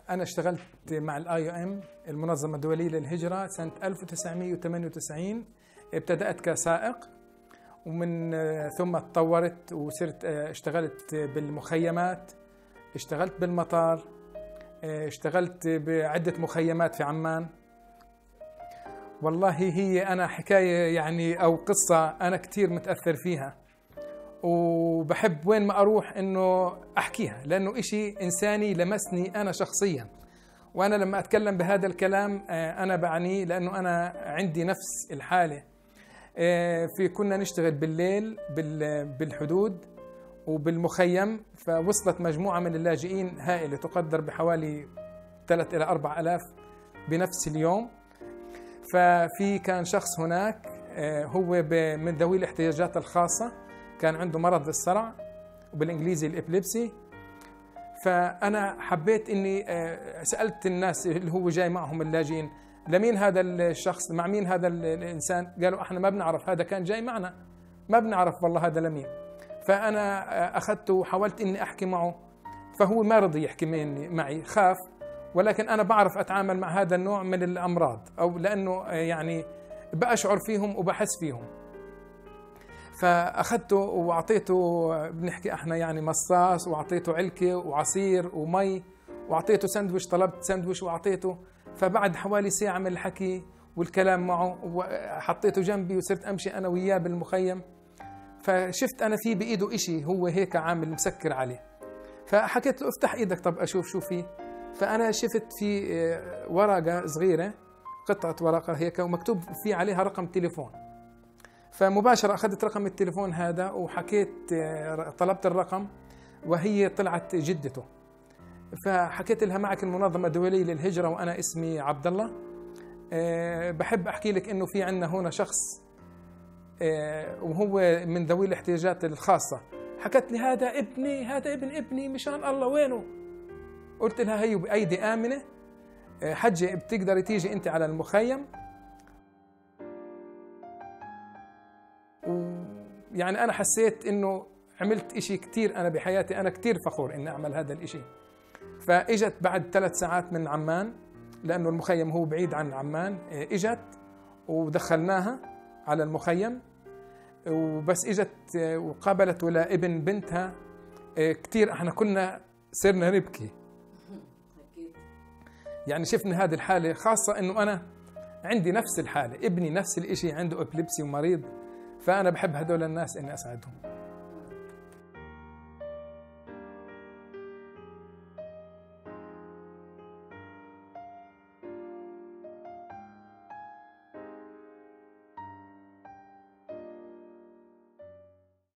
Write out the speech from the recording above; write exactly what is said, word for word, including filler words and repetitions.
أنا اشتغلت مع الآي أو إم المنظمة الدولية للهجرة سنة ألف وتسعمئة وثمانية وتسعين. ابتدأت كسائق ومن ثم تطورت وصرت اشتغلت بالمخيمات، اشتغلت بالمطار، اشتغلت بعدة مخيمات في عمان. والله هي أنا حكاية يعني أو قصة أنا كتير متأثر فيها، وبحب وين ما أروح إنه أحكيها لأنه إشي إنساني لمسني أنا شخصيا. وأنا لما أتكلم بهذا الكلام أنا بعنيه لأنه أنا عندي نفس الحالة. في كنا نشتغل بالليل بالحدود وبالمخيم، فوصلت مجموعة من اللاجئين هائلة تقدر بحوالي ثلاثة إلى أربعة آلاف بنفس اليوم. ففي كان شخص هناك هو من ذوي الاحتياجات الخاصة، كان عنده مرض الصرع وبالإنجليزي الإبليبسي. فأنا حبيت إني سألت الناس اللي هو جاي معهم اللاجئين لمين هذا الشخص، مع مين هذا الإنسان؟ قالوا احنا ما بنعرف، هذا كان جاي معنا ما بنعرف والله هذا لمين. فأنا أخذته وحاولت إني أحكي معه، فهو ما رضي يحكي معي، خاف. ولكن أنا بعرف أتعامل مع هذا النوع من الأمراض، أو لأنه يعني بأشعر فيهم وبحس فيهم. فأخذته وأعطيته بنحكي احنا يعني مصاص، وأعطيته علكة وعصير ومي، وأعطيته سندويش، طلبت سندويش وأعطيته. فبعد حوالي ساعة من الحكي والكلام معه وحطيته جنبي وصرت أمشي أنا وياه بالمخيم. فشفت أنا في بإيده إشي هو هيك عامل مسكر عليه، فحكيت له افتح إيدك طب أشوف شو فيه. فأنا شفت في ورقة صغيرة، قطعة ورقة هيك ومكتوب في عليها رقم تليفون. فمباشرة أخذت رقم التليفون هذا وحكيت، طلبت الرقم وهي طلعت جدته. فحكيت لها معك المنظمة الدولية للهجرة وأنا اسمي عبد الله، أه بحب أحكي لك إنه في عندنا هنا شخص أه وهو من ذوي الاحتياجات الخاصة. حكت لي هذا ابني، هذا ابن ابني، مشان الله وينه؟ قلت لها هي بأيدي آمنة، أه حجة بتقدري تيجي أنت على المخيم. ويعني أنا حسيت إنه عملت إشي كتير، أنا بحياتي أنا كتير فخور إني أعمل هذا الإشي. فإجت بعد ثلاث ساعات من عمان، لأنه المخيم هو بعيد عن عمان، إجت ودخلناها على المخيم. وبس إجت وقابلت ولا ابن بنتها، كتير احنا كنا صرنا نبكي. يعني شفنا هذه الحالة، خاصة إنه أنا عندي نفس الحالة، ابني نفس الإشي عنده إبليبسي ومريض. فأنا بحب هدول الناس إني أساعدهم.